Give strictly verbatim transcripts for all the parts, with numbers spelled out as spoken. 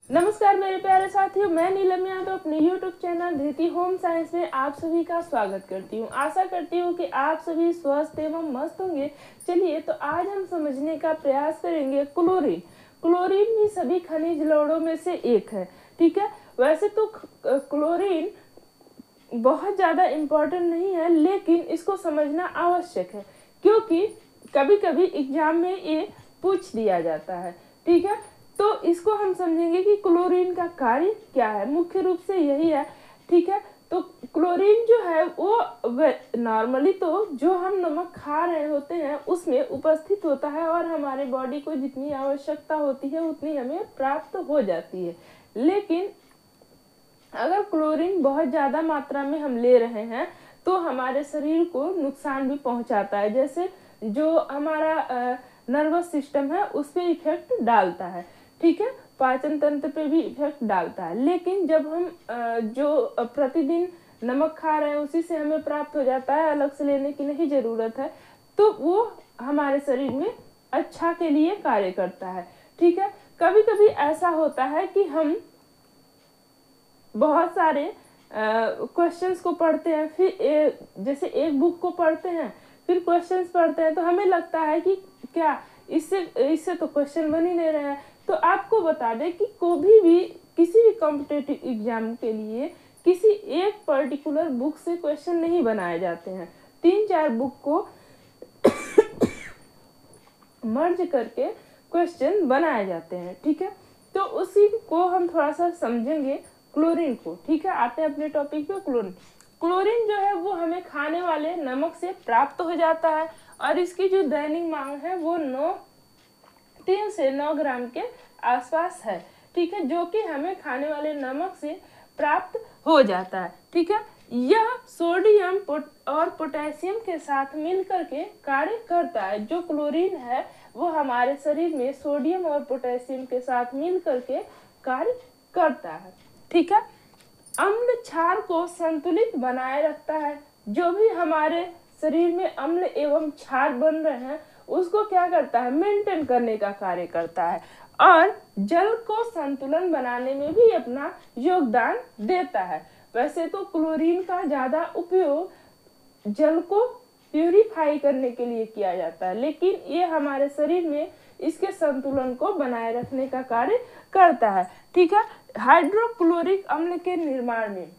नमस्कार मेरे प्यारे साथियों, मैं नीलम यादव अपने YouTube channel Dhriti home science में आप सभी का स्वागत करती हूँ। आशा करती हूँ कि आप सभी स्वस्थ एवं मस्त होंगे। चलिए तो आज हम समझने का प्रयास करेंगे क्लोरीन। क्लोरीन भी सभी खनिज लवणों में से एक है। ठीक है, वैसे तो क्लोरीन बहुत ज़्यादा इम्पोर्टेंट नहीं है, लेकिन इसको समझना आवश्यक है क्योंकि कभी कभी एग्जाम में ये पूछ दिया जाता है। ठीक है, तो इसको हम समझेंगे कि क्लोरीन का कार्य क्या है। मुख्य रूप से यही है। ठीक है, तो क्लोरीन जो है वो नॉर्मली तो जो हम नमक खा रहे होते हैं उसमें उपस्थित होता है और हमारे बॉडी को जितनी आवश्यकता होती है उतनी हमें प्राप्त हो जाती है। लेकिन अगर क्लोरीन बहुत ज़्यादा मात्रा में हम ले रहे हैं तो हमारे शरीर को नुकसान भी पहुंचाता है। जैसे जो हमारा नर्वस सिस्टम है उस पर इफेक्ट डालता है। ठीक है, पाचन तंत्र पे भी इफेक्ट डालता है। लेकिन जब हम जो प्रतिदिन नमक खा रहे हैं उसी से हमें प्राप्त हो जाता है, अलग से लेने की नहीं जरूरत है, तो वो हमारे शरीर में अच्छा के लिए कार्य करता है। ठीक है, कभी कभी ऐसा होता है कि हम बहुत सारे क्वेश्चंस को पढ़ते हैं, फिर ए, जैसे एक बुक को पढ़ते हैं फिर क्वेश्चंस पढ़ते हैं तो हमें लगता है कि क्या इससे इससे तो क्वेश्चन बन ही नहीं रहे हैं। तो आपको बता दें कि कभी भी किसी भी कॉम्पिटिटिव एग्जाम के लिए किसी एक पर्टिकुलर बुक से क्वेश्चन नहीं बनाए जाते हैं। तीन चार बुक को मर्ज करके क्वेश्चन बनाए जाते हैं। ठीक है, तो उसी को हम थोड़ा सा समझेंगे क्लोरीन को। ठीक है, आते हैं अपने टॉपिक पे। क्लोरीन क्लोरीन जो है वो हमें खाने वाले नमक से प्राप्त हो जाता है और इसकी जो दैनिक मांग है वो नौ तीन से नौ ग्राम के आसपास है। ठीक है, जो कि हमें खाने वाले नमक से प्राप्त हो जाता है। ठीक है, यह सोडियम और पोटेशियम के साथ मिलकर के कार्य करता है। जो क्लोरीन है वो हमारे शरीर में सोडियम और पोटेशियम के साथ मिलकर के कार्य करता है। ठीक है, अम्ल क्षार को संतुलित बनाए रखता है। जो भी हमारे शरीर में अम्ल एवं क्षार बन रहे हैं उसको क्या करता है, मेंटेन करने का कार्य करता है और जल को संतुलन बनाने में भी अपना योगदान देता है। वैसे तो क्लोरीन का ज्यादा उपयोग जल को प्यूरिफाई करने के लिए किया जाता है, लेकिन ये हमारे शरीर में इसके संतुलन को बनाए रखने का कार्य करता है। ठीक है, हाइड्रोक्लोरिक अम्ल के निर्माण में,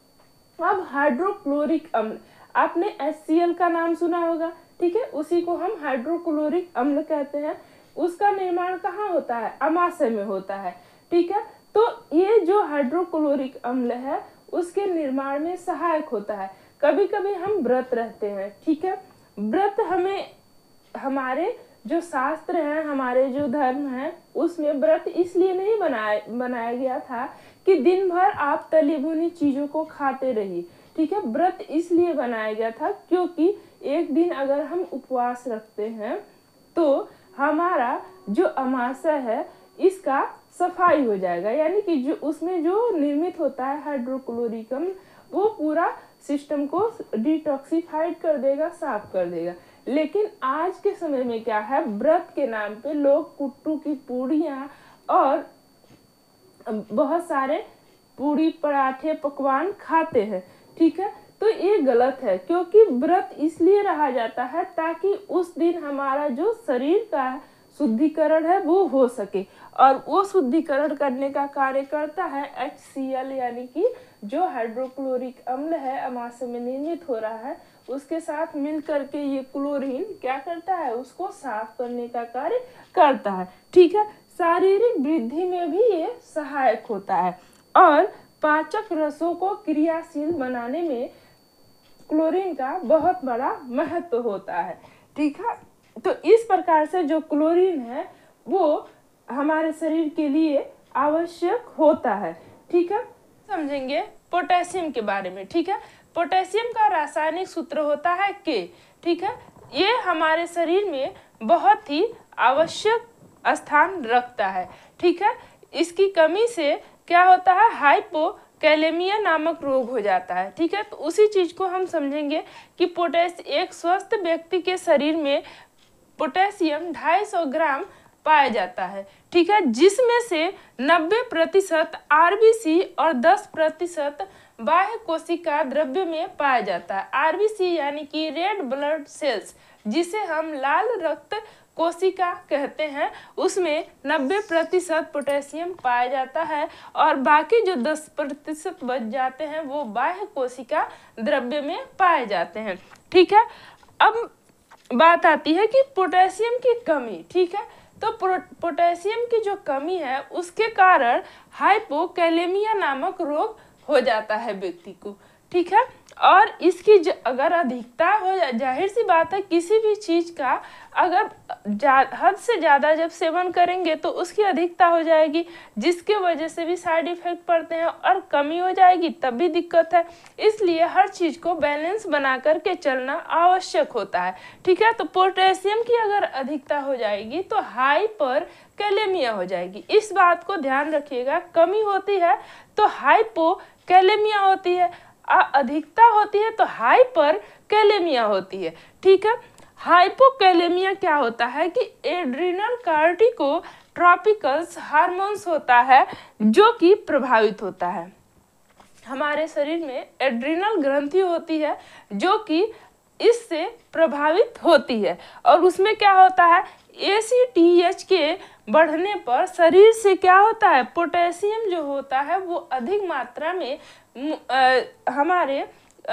अब हाइड्रोक्लोरिक अम्ल आपने एच सी एल का नाम सुना होगा। ठीक है, उसी को हम हाइड्रोक्लोरिक अम्ल कहते हैं। उसका निर्माण कहाँ होता है, अमाशय में होता है। ठीक है, तो ये जो हाइड्रोक्लोरिक अम्ल है उसके निर्माण में सहायक होता है। कभी कभी हम व्रत रहते हैं। ठीक है, व्रत हमें हमारे जो शास्त्र हैं, हमारे जो धर्म है उसमें व्रत इसलिए नहीं बनाया बनाया गया था कि दिन भर आप तली भुनी चीजों को खाते रहिए। ठीक है, व्रत इसलिए बनाया गया था क्योंकि एक दिन अगर हम उपवास रखते हैं तो हमारा जो अमाशय है इसका सफाई हो जाएगा, यानी कि जो उसमें जो निर्मित होता है हाइड्रोक्लोरिक अम्ल वो पूरा सिस्टम को डिटॉक्सिफाइड कर देगा, साफ कर देगा। लेकिन आज के समय में क्या है, व्रत के नाम पे लोग कुट्टू की पूड़ियाँ और बहुत सारे पूड़ी पराठे पकवान खाते हैं। ठीक है, तो ये गलत है क्योंकि व्रत इसलिए रहा जाता है ताकि उस दिन हमारा जो शरीर का शुद्धिकरण है वो हो सके और वो शुद्धिकरण करने का कार्य करता है एच सी एल, यानी कि जो हाइड्रोक्लोरिक अम्ल है अमाशय में निर्मित हो रहा है उसके साथ मिल करके ये क्लोरीन क्या करता है, उसको साफ करने का कार्य करता है। ठीक है, शारीरिक वृद्धि में भी ये सहायक होता है और पाचक रसों को क्रियाशील बनाने में क्लोरीन का बहुत बड़ा महत्व होता है। ठीक है, तो इस प्रकार से जो क्लोरीन है वो हमारे शरीर के लिए आवश्यक होता है। ठीक है, समझेंगे पोटेशियम के बारे में। ठीक है, पोटेशियम का रासायनिक सूत्र होता है के। ठीक है, ये हमारे शरीर में बहुत ही आवश्यक स्थान रखता है। ठीक है, इसकी कमी से क्या होता है, हाइपोकैलेमिया नामक रोग हो जाता है। ठीक है, तो उसी चीज को हम समझेंगे कि पोटेश एक स्वस्थ व्यक्ति के शरीर में पोटेशियम ढाई सौ ग्राम पाया जाता है, ठीक है, जिसमें से नब्बे प्रतिशत आरबीसी और दस प्रतिशत बाह्य कोशिका द्रव्य में पाया जाता है। आरबीसी यानी कि रेड ब्लड सेल्स, जिसे हम लाल रक्त कोशिका कहते हैं, उसमें नब्बे प्रतिशत पोटेशियम पाया जाता है और बाकी जो दस प्रतिशत बच जाते हैं वो बाह्य कोशिका द्रव्य में पाए जाते हैं, ठीक है। अब बात आती है कि पोटेशियम की कमी, ठीक है, तो पोटेशियम की जो कमी है उसके कारण हाइपोकैलेमिया नामक रोग हो जाता है व्यक्ति को, ठीक है। और इसकी अगर अधिकता हो, जाहिर सी बात है किसी भी चीज का अगर हद से ज़्यादा जब सेवन करेंगे तो उसकी अधिकता हो जाएगी, जिसके वजह से भी साइड इफेक्ट पड़ते हैं, और कमी हो जाएगी तब भी दिक्कत है। इसलिए हर चीज़ को बैलेंस बना करके चलना आवश्यक होता है, ठीक है। तो पोटेशियम की अगर अधिकता हो जाएगी तो हाइपर कैलेमिया हो जाएगी। इस बात को ध्यान रखिएगा, कमी होती है तो हाइपो कैलेमिया होती है, अधिकता होती है तो हाइपर कैलेमिया होती है, ठीक है। हाइपोकैलेमिया क्या होता है कि एड्रिनल कार्टिकोट्रॉपिकल्स हार्मोन्स होता है जो कि प्रभावित होता है। हमारे शरीर में एड्रिनल ग्रंथि होती है जो कि इससे प्रभावित होती है, और उसमें क्या होता है, ए सी टी एच के बढ़ने पर शरीर से क्या होता है, पोटेशियम जो होता है वो अधिक मात्रा में आ, हमारे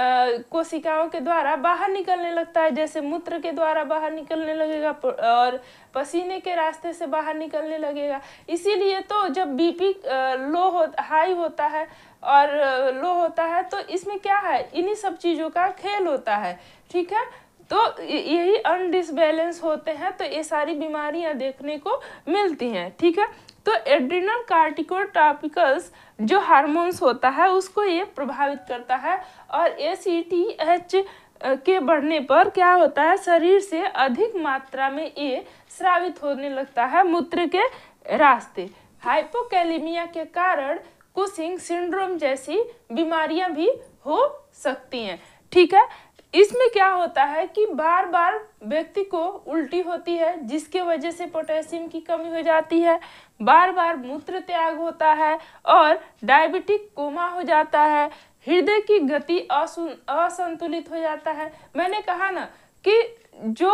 कोशिकाओं के द्वारा बाहर निकलने लगता है, जैसे मूत्र के द्वारा बाहर निकलने लगेगा और पसीने के रास्ते से बाहर निकलने लगेगा। इसीलिए तो जब बीपी लो हो हाई होता है और लो होता है तो इसमें क्या है, इन्हीं सब चीज़ों का खेल होता है, ठीक है। तो यही अनडिसबैलेंस होते हैं तो ये सारी बीमारियां देखने को मिलती हैं, ठीक है। तो एड्रिनल कार्टिकोट्रॉपिकल्स जो हार्मोन्स होता है उसको ये प्रभावित करता है, और ए सी टी एच के बढ़ने पर क्या होता है, शरीर से अधिक मात्रा में ये स्रावित होने लगता है मूत्र के रास्ते। हाइपोकैलेमिया के कारण कुशिंग सिंड्रोम जैसी बीमारियां भी हो सकती हैं, ठीक है। इसमें क्या होता है कि बार बार व्यक्ति को उल्टी होती है जिसके वजह से पोटेशियम की कमी हो जाती है, बार बार मूत्र त्याग होता है और डायबिटिक कोमा हो जाता है, हृदय की गति असंतुलित हो जाता है। मैंने कहा ना कि जो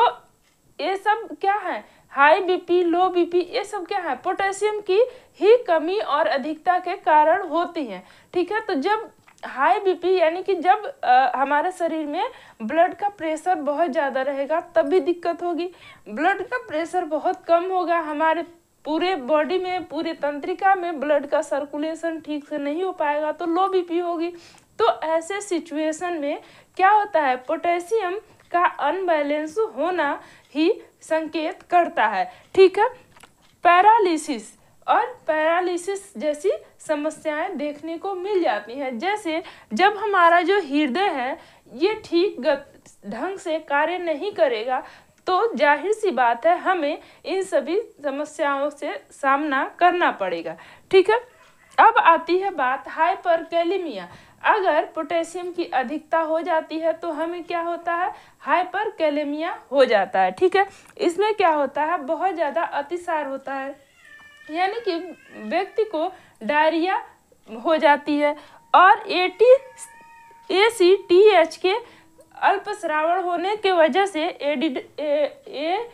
ये सब क्या है, हाई बीपी लो बीपी, ये सब क्या है, पोटेशियम की ही कमी और अधिकता के कारण होती है, ठीक है। तो जब हाई बीपी यानी कि जब आ, हमारे शरीर में ब्लड का प्रेशर बहुत ज़्यादा रहेगा तब भी दिक्कत होगी। ब्लड का प्रेशर बहुत कम होगा, हमारे पूरे बॉडी में, पूरे तंत्रिका में ब्लड का सर्कुलेशन ठीक से नहीं हो पाएगा तो लो बीपी होगी। तो ऐसे सिचुएशन में क्या होता है, पोटेशियम का अनबैलेंस होना ही संकेत करता है, ठीक है। पैरालिसिस और पैरालिसिस जैसी समस्याएं देखने को मिल जाती हैं, जैसे जब हमारा जो हृदय है ये ठीक ढंग से कार्य नहीं करेगा तो जाहिर सी बात है हमें इन सभी समस्याओं से सामना करना पड़ेगा, ठीक है। अब आती है बात हाइपरकैलेमिया। अगर पोटेशियम की अधिकता हो जाती है तो हमें क्या होता है, हाइपरकैलेमिया हो जाता है, ठीक है। इसमें क्या होता है, बहुत ज़्यादा अतिसार होता है, यानी कि व्यक्ति को डायरिया हो जाती है, और एटी ए सी टी एच के अल्पस्रावन होने के वजह से एडिड ए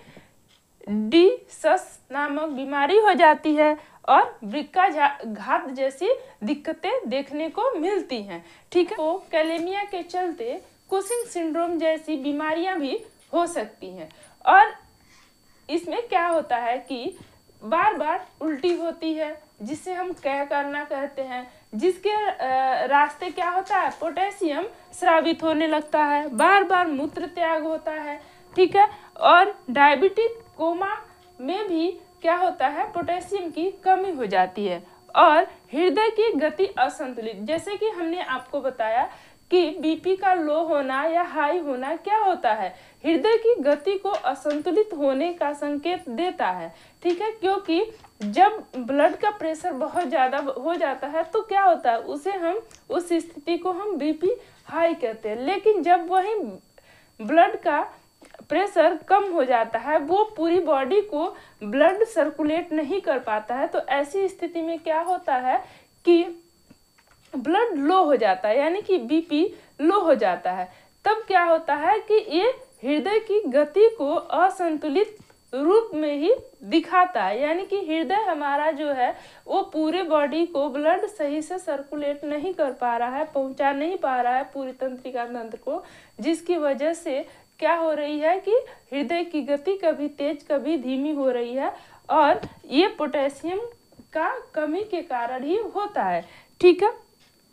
डी सस नामक बीमारी हो जाती है और वृक्का घात जैसी दिक्कतें देखने को मिलती हैं, ठीक है। तो कैलेमिया के चलते कुशिंग सिंड्रोम जैसी बीमारियां भी हो सकती हैं, और इसमें क्या होता है कि बार बार उल्टी होती है जिसे हम क्या करना कहते हैं, जिसके रास्ते क्या होता है, पोटेशियम स्रावित होने लगता है, बार बार मूत्र त्याग होता है, ठीक है। और डायबिटिक कोमा में भी क्या होता है, पोटेशियम की कमी हो जाती है, और हृदय की गति असंतुलित, जैसे कि हमने आपको बताया कि बीपी का लो होना या हाई होना क्या होता है, हृदय की गति को असंतुलित होने का संकेत देता है, ठीक है। क्योंकि जब ब्लड का प्रेशर बहुत ज़्यादा हो जाता है तो क्या होता है, उसे हम उस स्थिति को हम बीपी हाई कहते हैं, लेकिन जब वही ब्लड का प्रेशर कम हो जाता है, वो पूरी बॉडी को ब्लड सर्कुलेट नहीं कर पाता है। तो ऐसी स्थिति में क्या होता है कि ब्लड लो हो जाता है, यानी कि बीपी लो हो जाता है। तब क्या होता है कि ये हृदय की गति को असंतुलित रूप में ही दिखाता है, यानी कि हृदय हमारा जो है वो पूरे बॉडी को ब्लड सही से सर्कुलेट नहीं कर पा रहा है, पहुंचा नहीं पा रहा है पूरी तंत्रिका तंत्र को, जिसकी वजह से क्या हो रही है कि हृदय की गति कभी तेज कभी धीमी हो रही है, और ये पोटेशियम का कमी के कारण ही होता है। ठीक है,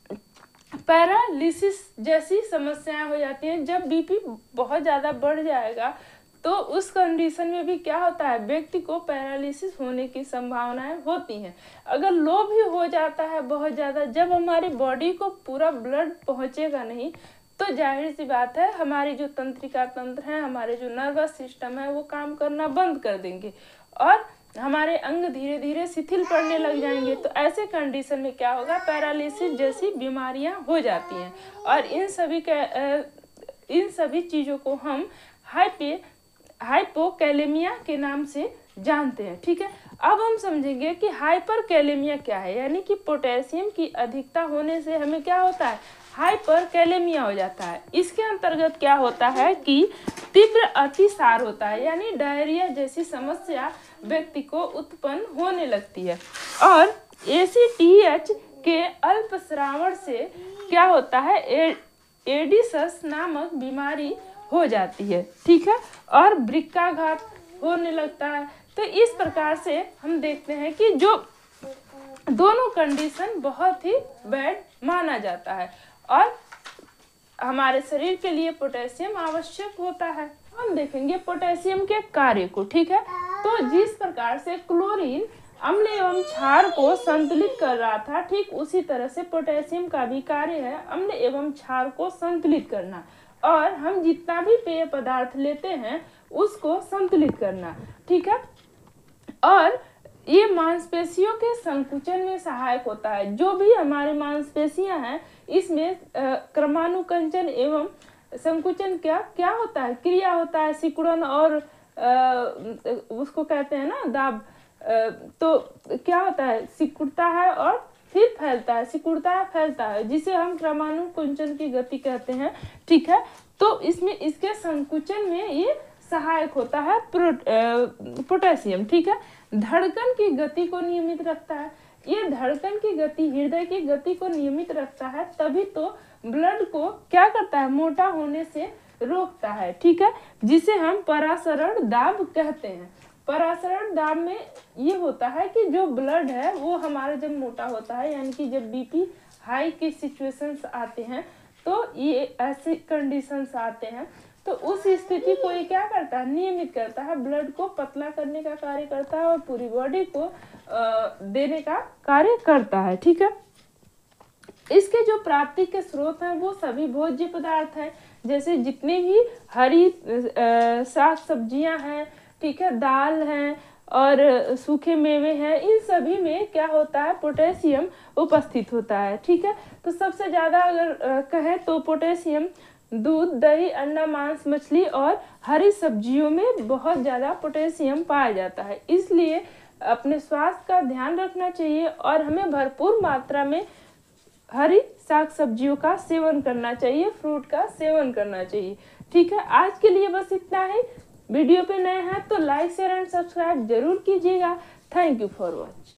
पैरालिसिस जैसी समस्याएं हो जाती हैं। जब बीपी बहुत ज़्यादा बढ़ जाएगा तो उस कंडीशन में भी क्या होता है, व्यक्ति को पैरालिसिस होने की संभावनाएं होती हैं। अगर लो भी हो जाता है बहुत ज़्यादा, जब हमारी बॉडी को पूरा ब्लड पहुंचेगा नहीं तो जाहिर सी बात है हमारी जो तंत्रिका तंत्र है, हमारे जो नर्वस सिस्टम है वो काम करना बंद कर देंगे और हमारे अंग धीरे धीरे शिथिल पड़ने लग जाएंगे। तो ऐसे कंडीशन में क्या होगा, पैरालिसिस जैसी बीमारियां हो जाती हैं। और इन सभी के इन सभी चीज़ों को हम हाइपे हाइपोकैलेमिया के नाम से जानते हैं। ठीक है, अब हम समझेंगे कि हाइपरकैलेमिया क्या है, यानी कि पोटेशियम की अधिकता होने से हमें क्या होता है, हाइपरकैलेमिया हो जाता है। इसके अंतर्गत क्या होता है कि तीव्र अतिसार होता है, यानी डायरिया जैसी समस्या व्यक्ति को उत्पन्न होने लगती है। और ए सी टी एच के अल्प स्रावण से क्या होता है, ए, एडिसस नामक बीमारी हो जाती है। ठीक है, और वृक्काघात होने लगता है। तो इस प्रकार से हम देखते हैं कि जो दोनों कंडीशन बहुत ही बैड माना जाता है और हमारे शरीर के लिए पोटेशियम आवश्यक होता है। हम देखेंगे पोटेशियम के कार्य को। ठीक है, तो जिस प्रकार से क्लोरीन अम्ल एवं क्षार को संतुलित कर रहा था, ठीक उसी तरह से पोटेशियम का भी कार्य है अम्ल एवं क्षार को संतुलित करना, और हम जितना भी पेय पदार्थ लेते हैं उसको संतुलित करना। ठीक है, और ये मांसपेशियों के संकुचन में सहायक होता है। जो भी हमारे मांसपेशियां हैं इसमें क्रमानुकंचन एवं संकुचन क्या क्या होता है, क्रिया होता है, सिकुड़न और आ, उसको कहते हैं ना दाब। आ, तो क्या होता है, सिकुड़ता है और फिर फैलता है, सिकुड़ता है फैलता है, जिसे हम क्रमानुकुंचन की गति कहते हैं। ठीक है, तो इसमें इसके संकुचन में ये सहायक होता है पोटेशियम। ठीक है, धड़कन की गति को नियमित रखता है। ये धड़कन की गति हृदय की गति को नियमित रखता है, तभी तो ब्लड को क्या करता है, मोटा होने से रोकता है। ठीक है, जिसे हम परासरण दाब कहते हैं। परासरण दाब में ये होता है कि जो ब्लड है वो हमारा जब मोटा होता है, यानी कि जब बीपी हाई के सिचुएशंस आते हैं, तो ये ऐसे कंडीशंस आते हैं, तो उस स्थिति को ये क्या करता है, नियमित करता है, ब्लड को पतला करने का कार्य करता है और पूरी बॉडी को आ, देने का कार्य करता है। ठीक है, इसके जो प्राप्ति के स्रोत हैं वो सभी भोज्य पदार्थ हैं, जैसे जितने भी हरी साग सब्जियां हैं, ठीक है, दाल हैं और सूखे मेवे हैं, इन सभी में क्या होता है, पोटेशियम उपस्थित होता है। ठीक है, तो सबसे ज़्यादा अगर कहें तो पोटेशियम दूध, दही, अंडा, मांस, मछली और हरी सब्जियों में बहुत ज़्यादा पोटेशियम पाया जाता है। इसलिए अपने स्वास्थ्य का ध्यान रखना चाहिए और हमें भरपूर मात्रा में हरी साग सब्जियों का सेवन करना चाहिए, फ्रूट का सेवन करना चाहिए। ठीक है, आज के लिए बस इतना ही। वीडियो पे नए हैं तो लाइक शेयर एंड सब्सक्राइब जरूर कीजिएगा। Thank you for watching.